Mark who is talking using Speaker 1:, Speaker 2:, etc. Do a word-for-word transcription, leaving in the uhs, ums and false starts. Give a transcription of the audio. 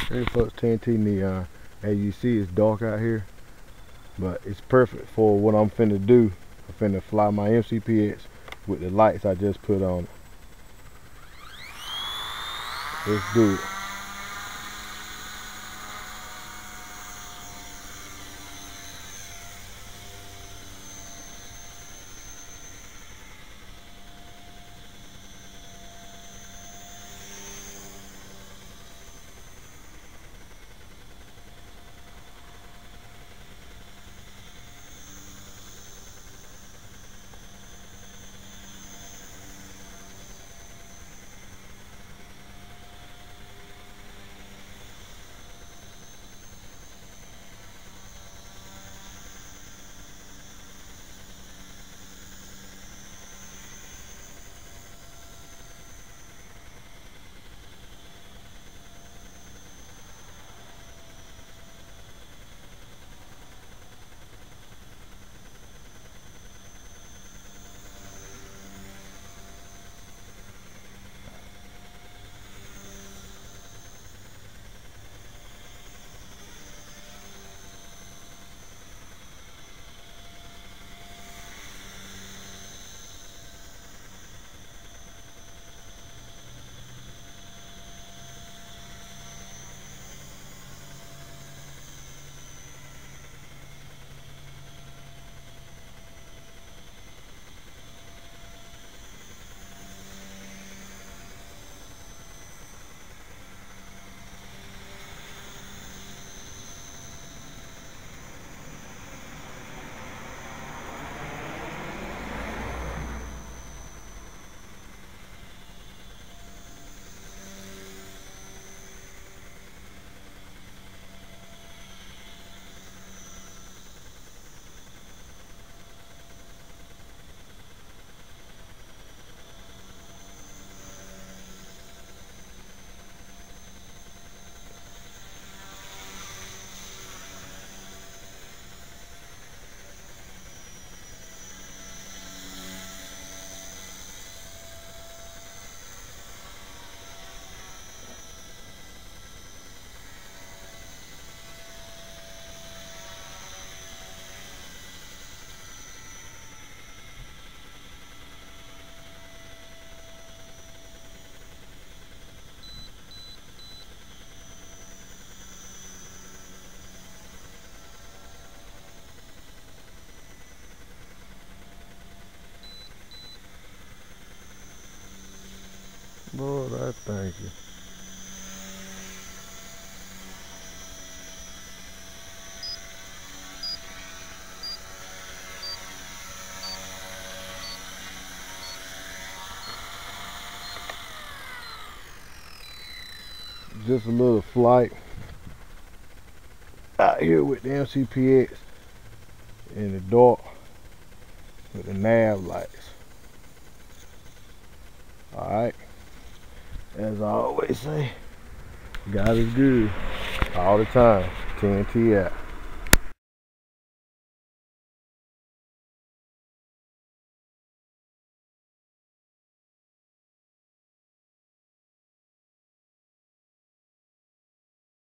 Speaker 1: Hey folks, T N T neon. As you see, it's dark out here, but it's perfect for what I'm finna do. I'm finna fly my M C P X with the lights I just put on it. Let's do it. Lord, I thank you. Just a little flight out here with the M C P X in the dark with the nav lights. Alright, as I always say, God is good all the time. T N T out.